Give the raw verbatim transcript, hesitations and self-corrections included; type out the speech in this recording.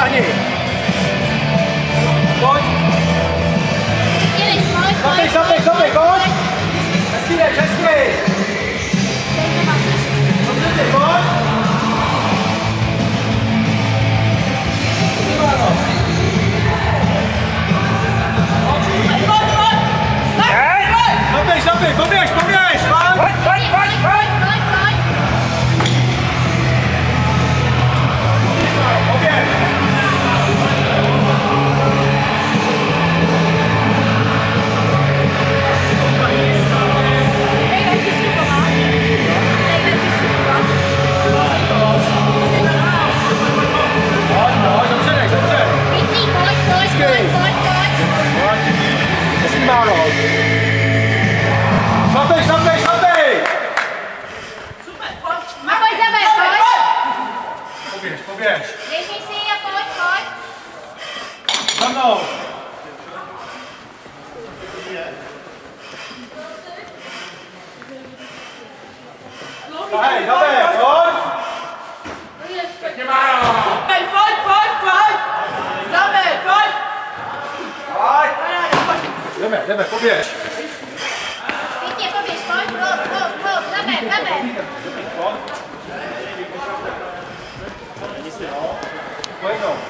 Táhni. Pojď. Zapej, zapej, zapej, pojď. Hezky jdeš, hezky. Dobře ty, pojď. Zapej, zapej, poběž, poběž, pojď. Pojď, pojď, pojď, pojď. Poběž. Zapej, zapej, zapej! Super, pojď! A pojď zapej, pojď! Poběž, poběž! Běží si a pojď, pojď! Za mnou! Hej, zapej, pojď! Pěkně málo! Pojď, pojď, pojď, pojď! Zapej, pojď! Pojď! Jdeme, jdeme, poběž! Pěkně poběž, pojď, hop, hop, hop, zapej, zapej! Pojď no.